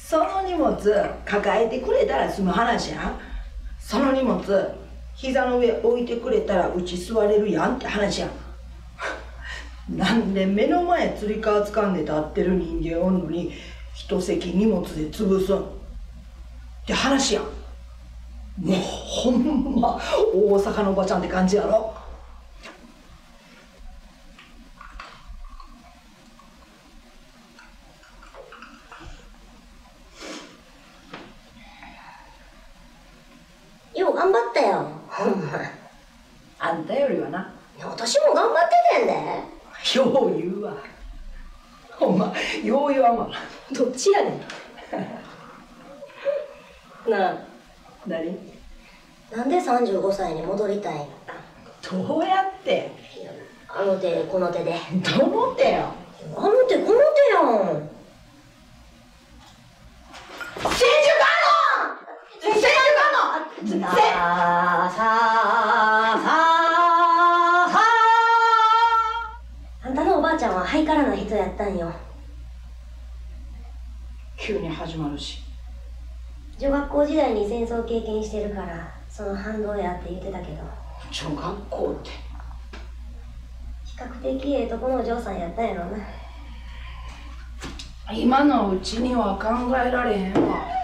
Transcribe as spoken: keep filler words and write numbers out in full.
その荷物抱えてくれたら済む話やん。その荷物膝の上置いてくれたらうち座れるやんって話やん。なんで目の前つり革掴んで立ってる人間おんのに一席荷物で潰すんって話やん。もうほんま大阪のおばちゃんって感じやろ。 よう頑張ったよ、ほんま。 あんたよりはな。 私も頑張っててんで。 よう言うわ。ほんまよう言わんわ。 どっちやねん。なあ、 何？ なんでさんじゅうごさいに戻りたいの？ どうやって？ あの手この手で。 どの手よ？ あの手この手やん。 千手観音！千手観音！ さあさあさあさあ。あんたのおばあちゃんはハイカラな人やったんよ。 急に始まるし。 女学校時代に戦争経験してるからその反動やって言ってたけど。 女学校って比較的ええとこのお嬢さんやったんやろな。 今のうちには考えられへんわ。